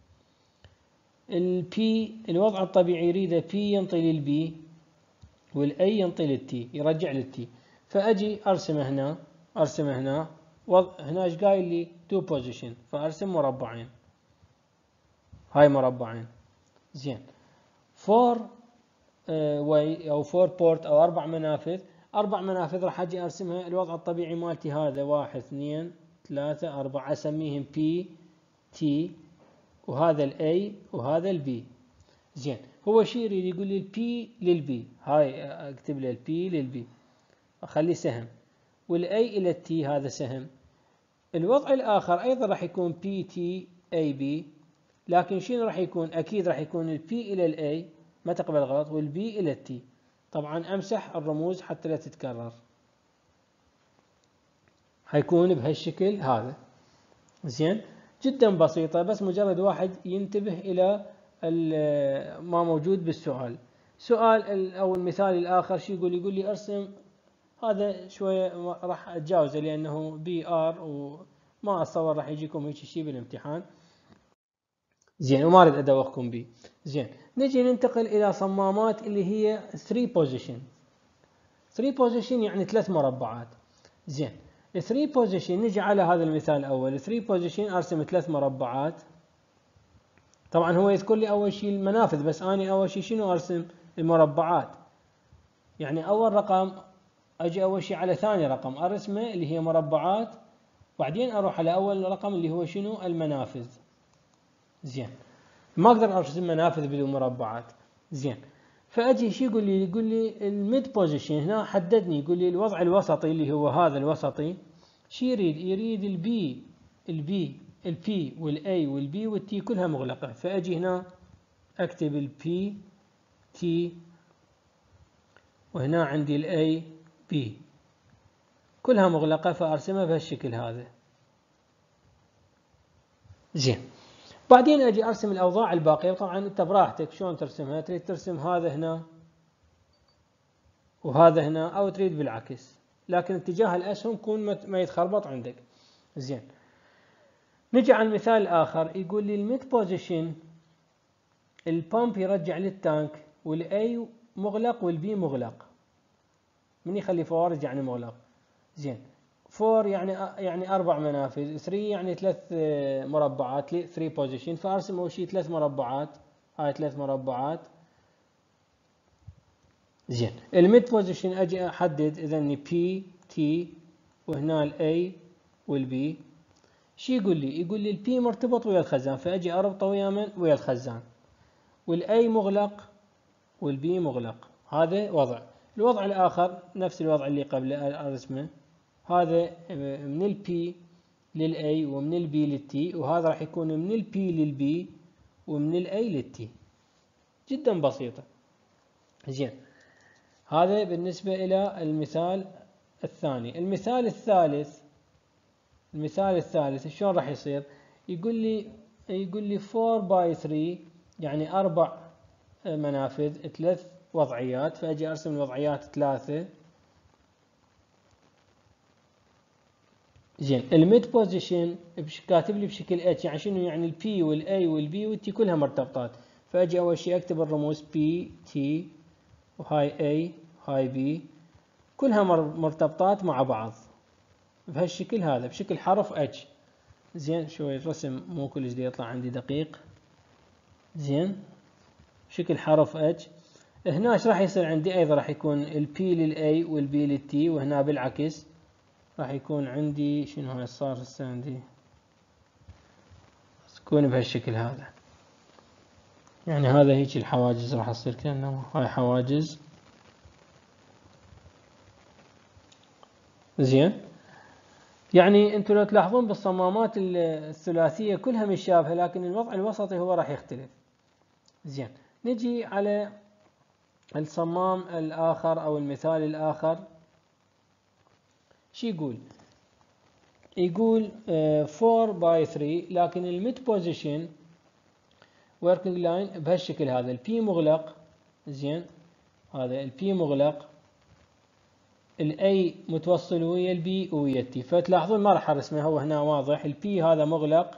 البي الوضع الطبيعي يريده بي ينطي للبي والاي ينطي للتي، يرجع للتي. فأجي أرسمه هنا، أرسمه هنا هنا ايش قايل لي؟ تو بوزيشن، فأرسم مربعين، هاي مربعين. زين، فور واي او فور بورت او اربع منافذ، اربع منافذ راح اجي ارسمها الوضع الطبيعي مالتي هذا واحد اثنين ثلاثة اربعة، اسميهم بي تي، وهذا الاي وهذا البي. زين، هو شي يريد؟ يقول لي البي للبي، هاي اكتب له البي للبي، اخلي سهم، والاي الى التي هذا سهم. الوضع الاخر ايضا راح يكون بي تي اي بي، لكن شنو راح يكون؟ اكيد راح يكون البي الى الاي، ما تقبل غلط، والبي الى التي. طبعا امسح الرموز حتى لا تتكرر، حيكون بهالشكل هذا. زين، جدا بسيطة، بس مجرد واحد ينتبه الى ما موجود بالسؤال. سؤال او المثال الاخر شو يقول؟ يقول لي ارسم، هذا شوية راح اتجاوزه لانه بي ار وما اتصور راح يجيكم هيك شيء بالامتحان. زين، وما اريد ادوخكم به. زين، نجي ننتقل الى صمامات اللي هي ثري بوزيشن. ثري بوزيشن يعني ثلاث مربعات. زين، ثري بوزيشن نجي على هذا المثال الاول. ثري بوزيشن ارسم ثلاث مربعات. طبعا هو يذكر لي اول شيء المنافذ، بس اني اول شيء شنو ارسم؟ المربعات. يعني اول رقم اجي اول شيء على ثاني رقم ارسمه اللي هي مربعات، بعدين اروح على اول رقم اللي هو شنو؟ المنافذ. زين، ما اقدر ارسم منافذ بدون مربعات. زين، فاجي شو يقول لي؟ يقول لي الميد بوزيشن، هنا حددني، يقول لي الوضع الوسطي اللي هو هذا الوسطي. شو يريد؟ يريد البي البي البي والاي والبي والتي كلها مغلقه، فاجي هنا اكتب البي تي، وهنا عندي الاي بي كلها مغلقه، فارسمها بهالشكل هذا. زين، بعدين اجي ارسم الاوضاع الباقيه، وطبعا انت براحتك شلون ترسمها، تريد ترسم هذا هنا وهذا هنا او تريد بالعكس، لكن اتجاه الاسهم كون ما يتخربط عندك. زين، نجي على المثال الاخر. يقول لي الميد بوزيشن البامب يرجع للتانك والاي مغلق والبي مغلق. من يخلي فوارج يعني مغلق. زين، فور يعني يعني اربع منافذ، ثري يعني ثلاث مربعات، ثري بوزيشن، فارسم اول شيء ثلاث مربعات، هاي ثلاث مربعات. زين، الميد بوزيشن اجي احدد اذا بي تي، وهنا الاي والبي. شو يقول لي؟ يقول لي البي مرتبط ويا الخزان، فاجي اربطه ويا من؟ ويا الخزان. والاي مغلق والبي مغلق. هذا وضع. الوضع الاخر نفس الوضع اللي قبله ارسمه، هذا من البي للاي ومن البي للتي، وهذا راح يكون من البي للبي ومن الاي للتي. جدا بسيطة. زين، هذا بالنسبة إلى المثال الثاني. المثال الثالث المثال الثالث شلون راح يصير؟ يقول لي يقول لي أربعة باي ثلاثة، يعني أربع منافذ، ثلاث وضعيات، فأجي أرسم الوضعيات ثلاثة. زين، الميد بوزيشن كاتب لي بشكل اتش، يعني شنو؟ يعني البي والاي والبي والتي كلها مرتبطات، فأجي أول شيء أكتب الرموز بي تي، وهاي اي هاي بي، كلها مرتبطات مع بعض بهالشكل هذا، بشكل حرف اتش. زين، شوي الرسم مو كلش دي يطلع عندي دقيق. زين، بشكل حرف اتش. هنا ايش راح يصير عندي؟ ايضا راح يكون البي للاي والبي للتي، وهنا بالعكس راح يكون عندي شنو هاي صار هسه عندي؟ تكون بهالشكل هذا. يعني هذا هيك الحواجز راح تصير كأنه هاي حواجز. زين، يعني انتم لو تلاحظون بالصمامات الثلاثية كلها مشابهة، لكن الوضع الوسطي هو راح يختلف. زين، نجي على الصمام الآخر أو المثال الآخر. شو يقول؟ يقول أربعة باي ثلاثة، لكن الميد بوزيشن وركينج لاين بهالشكل هذا، البي مغلق. زين، هذا البي مغلق، الاي متوصل ويا البي ويا التي، فتلاحظون ما راح ارسمه، هو هنا واضح، البي هذا مغلق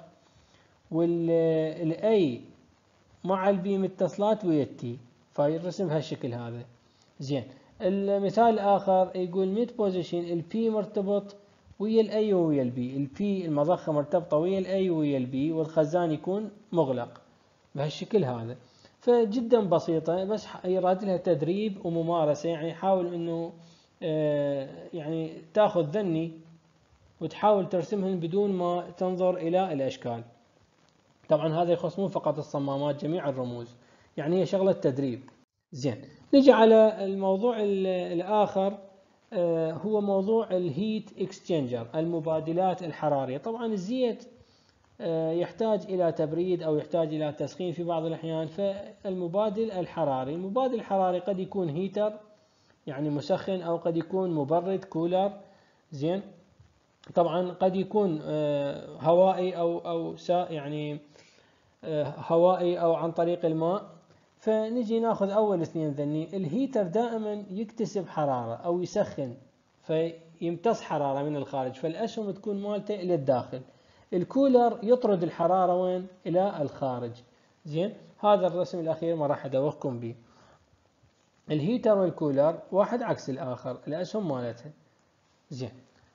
والاي مع البي متصلات ويا التي، فيرسم بهالشكل هذا. زين، المثال الاخر يقول ميد بوزيشن البي مرتبط ويا الاي ويا البي، البي المضخه مرتبطه ويا الاي ويا البي، والخزان يكون مغلق بهالشكل هذا. فجدا بسيطه، بس يراد لها تدريب وممارسه، يعني حاول انه يعني تاخذ ذني وتحاول ترسمهن بدون ما تنظر الى الاشكال. طبعا هذا يخص مو فقط الصمامات، جميع الرموز، يعني هي شغلة تدريب. زين، نجي على الموضوع الآخر، هو موضوع الهيت اكسشينجر، المبادلات الحرارية. طبعا الزيت يحتاج إلى تبريد أو يحتاج إلى تسخين في بعض الأحيان، فالمبادل الحراري، المبادل الحراري قد يكون هيتر يعني مسخن، أو قد يكون مبرد كولر. زين، طبعا قد يكون هوائي أو أو يعني هوائي أو عن طريق الماء. فنجي ناخذ أول اثنين ذني. الهيتر دائما يكتسب حرارة أو يسخن، فيمتص حرارة من الخارج، فالأسهم تكون مالته إلى الداخل. الكولر يطرد الحرارة وين؟ إلى الخارج. زين، هذا الرسم الأخير ما راح أدوخكم به. الهيتر والكولر واحد عكس الآخر، الأسهم مالتها. زين،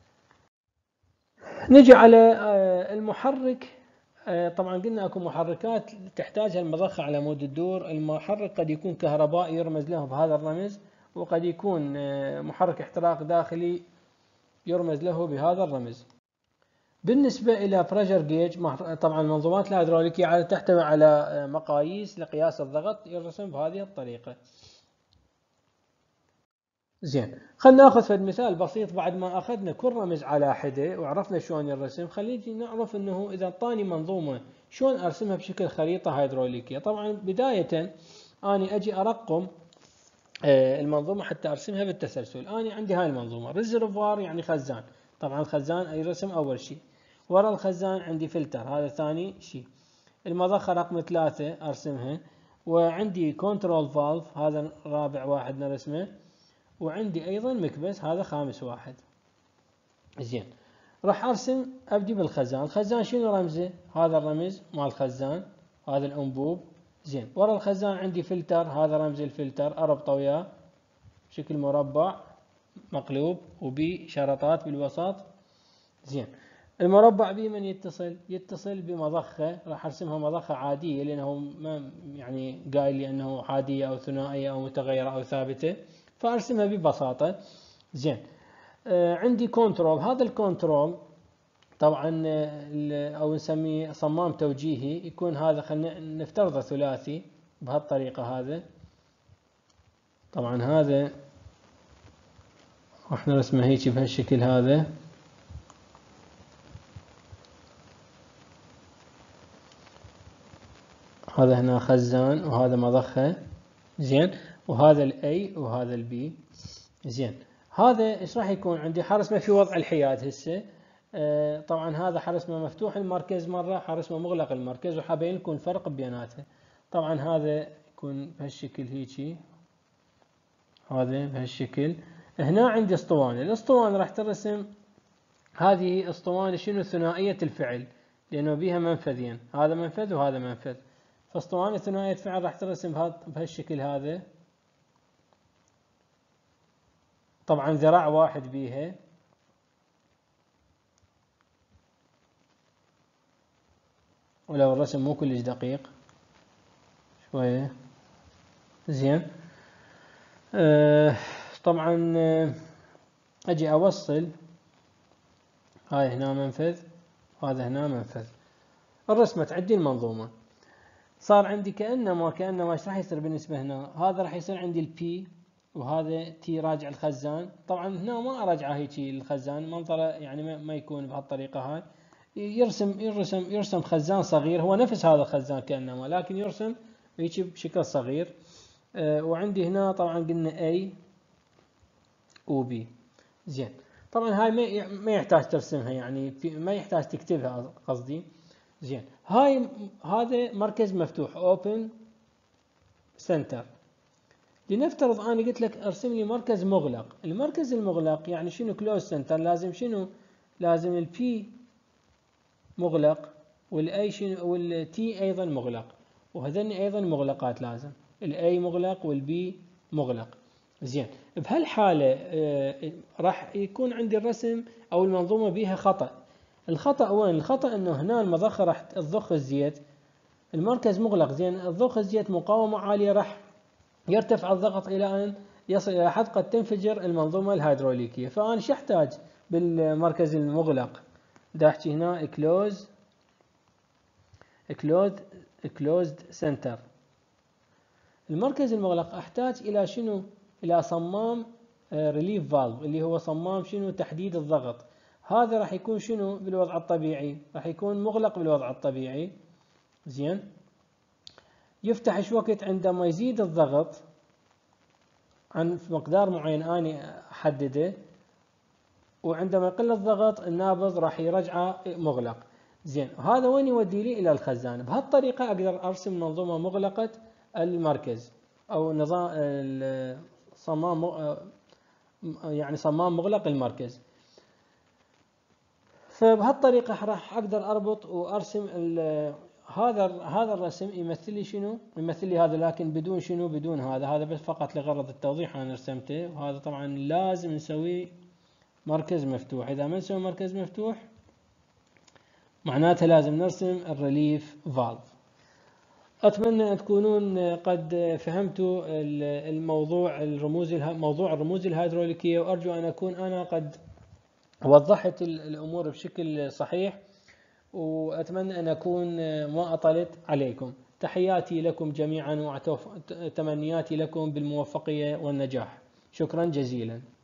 نجي على المحرك. طبعا قلنا اكو محركات تحتاجها المضخة على مود الدور. المحرك قد يكون كهربائي يرمز له بهذا الرمز، وقد يكون محرك احتراق داخلي يرمز له بهذا الرمز. بالنسبة إلى بريشر جيج، طبعا المنظومات الهيدروليكية تحتوي على مقاييس لقياس الضغط، يرسم بهذه الطريقة. زين، خلينا ناخذ فد مثال بسيط. بعد ما اخذنا كل رمز على حده وعرفنا شلون يرسم، خلينا نعرف انه اذا طاني منظومه شلون ارسمها بشكل خريطه هيدروليكيه. طبعا بدايه اني اجي ارقم المنظومه حتى ارسمها بالتسلسل. اني عندي هاي المنظومه ريزرفوار يعني خزان، طبعا الخزان اي رسم اول شيء. ورا الخزان عندي فلتر، هذا ثاني شيء. المضخه رقم ثلاثة ارسمها، وعندي كنترول فالف، هذا رابع واحد نرسمه، وعندي ايضا مكبس، هذا خامس واحد. زين، راح ارسم ابدي بالخزان. الخزان شنو رمزه؟ هذا الرمز مال الخزان، هذا الانبوب. زين، ورا الخزان عندي فلتر، هذا رمز الفلتر، اربطه وياه بشكل مربع مقلوب وبي شرطات بالوسط. زين، المربع بي من يتصل؟ يتصل بمضخه، راح ارسمها مضخه عاديه لانه ما يعني قايل لي انه عاديه او ثنائيه او متغيره او ثابته، فارسمها ببساطه. زين، آه عندي كنترول، هذا الكنترول طبعا او نسميه صمام توجيهي، يكون هذا خلينا نفترضه ثلاثي بهالطريقة. هذا طبعا هذا راح نرسمه هيك بهالشكل. هذا هذا هنا خزان وهذا مضخة، زين، وهذا الاي وهذا البي، زين. هذا ايش راح يكون عندي؟ حرسمه في وضع الحياد هسه. آه طبعا هذا حرسمه مفتوح المركز مرة، حرسمه مغلق المركز، وحابين لكم الفرق بيناتها. طبعا هذا يكون بهالشكل هيجي، هذا بهالشكل. هنا عندي اسطوانة، الاسطوانة راح ترسم هذه اسطوانة شنو؟ ثنائية الفعل، لأنه بيها منفذين، هذا منفذ وهذا منفذ. فاسطوانة ثنائية فعل راح ترسم بهالشكل. هذا طبعا ذراع واحد بيها، ولو الرسم مو كلش دقيق شوية، زين. آه طبعا آه اجي اوصل، هاي هنا منفذ وهذا هنا منفذ. الرسمة تعدي المنظومة، صار عندي كأنما كأنما ايش راح يصير بالنسبة هنا؟ هذا راح يصير عندي البي، وهذا تي راجع الخزان. طبعا هنا ما ارجعه هيجي الخزان، منظره يعني ما يكون بهالطريقة. هاي يرسم يرسم يرسم خزان صغير، هو نفس هذا الخزان كأنما، لكن يرسم هيجي بشكل صغير. أه وعندي هنا طبعا قلنا A و B، زين. طبعا هاي ما يحتاج ترسمها، يعني في ما يحتاج تكتبها قصدي، زين. هاي هذا مركز مفتوح open center. لنفترض انا قلت لك ارسم لي مركز مغلق. المركز المغلق يعني شنو؟ close center. لازم شنو؟ لازم البي مغلق، والاي شنو؟ والتي ايضا مغلق، وهذني ايضا مغلقات. لازم الاي مغلق والبي مغلق، زين. بهالحالة آه راح يكون عندي الرسم او المنظومة بيها خطأ. الخطأ وين؟ الخطأ انه هنا المضخة راح تضخ الزيت، المركز مغلق، زين. تضخ الزيت مقاومة عالية، راح يرتفع الضغط الى ان يصل الى حد قد تنفجر المنظومة الهيدروليكية. فانا شو احتاج بالمركز المغلق؟ دا احكي هنا close closed closed center. المركز المغلق احتاج الى شنو؟ الى صمام ريليف فالف، اللي هو صمام شنو؟ تحديد الضغط. هذا راح يكون شنو بالوضع الطبيعي؟ راح يكون مغلق بالوضع الطبيعي، زين. يفتح ايش وقت؟ عندما يزيد الضغط عن مقدار معين انا احدده، وعندما يقل الضغط النابض راح يرجعه مغلق، زين. هذا وين يودي لي؟ الى الخزان. بهالطريقه اقدر ارسم منظومه مغلقه المركز، او نظام صمام يعني صمام مغلق المركز. فبهالطريقه راح اقدر اربط وارسم هذا هذا الرسم يمثل لي شنو؟ يمثل لي هذا، لكن بدون شنو؟ بدون هذا. هذا بس فقط لغرض التوضيح انا رسمته. وهذا طبعا لازم نسوي مركز مفتوح. اذا ما نسوي مركز مفتوح معناتها لازم نرسم الريليف فالف. اتمنى ان تكونون قد فهمتوا الموضوع الرموز موضوع الرموز الهيدروليكيه، وارجو ان اكون انا قد وضحت الامور بشكل صحيح، واتمنى ان اكون ما اطلت عليكم. تحياتي لكم جميعا وتمنياتي لكم بالموفقيه والنجاح. شكرا جزيلا.